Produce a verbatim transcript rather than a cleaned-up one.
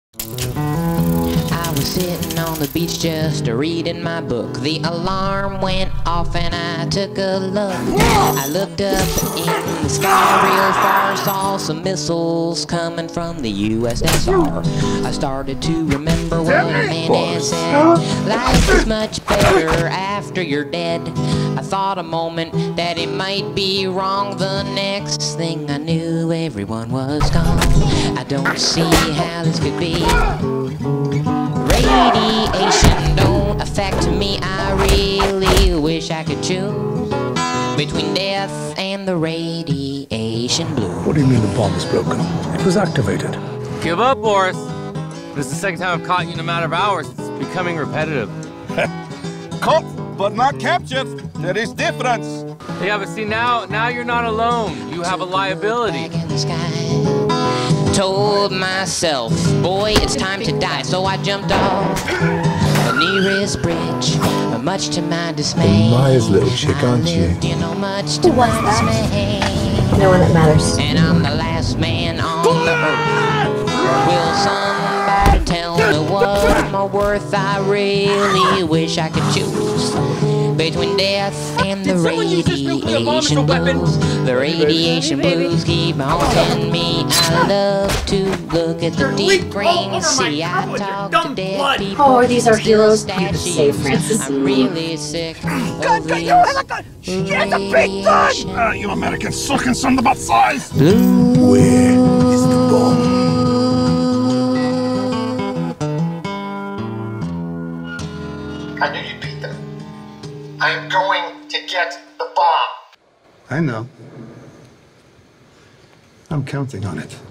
I was sitting on the beach just reading my book. The alarm went off and I took a look. I looked up in the sky real far, saw some missiles coming from the U S S R. I started to remember what a man had said. Life is much better after you're dead. I thought a moment that it might be wrong. The next thing I knew, everyone was gone. I don't see how this could be. Radiation don't affect me. I really wish I could choose between death and the radiation blue. What do you mean the bomb is broken? It was activated. Give up, Boris. This is the second time I've caught you in a matter of hours. It's becoming repetitive. Caught, but not captured. There is difference. Yeah, but see, now, now you're not alone. You have a liability. Told myself, boy, it's time to die. So I jumped off the nearest bridge, much to my dismay. Maya's little chick, aren't you? You know, much to my dismay. No one that matters. And I'm the last man on the earth. Will somebody tell me what my worth? I really wish I could choose between death and the radiation blues. The radiation blues keep haunting me. I love to look at the deep green sea. I talk to dead people. Oh, these are heroes here to save Francis. I'm really sick of these radiation. Uh, you Americans sucking some about size. Where is the bomb? I knew you'd beat them. I am going to get the bomb. I know. I'm counting on it.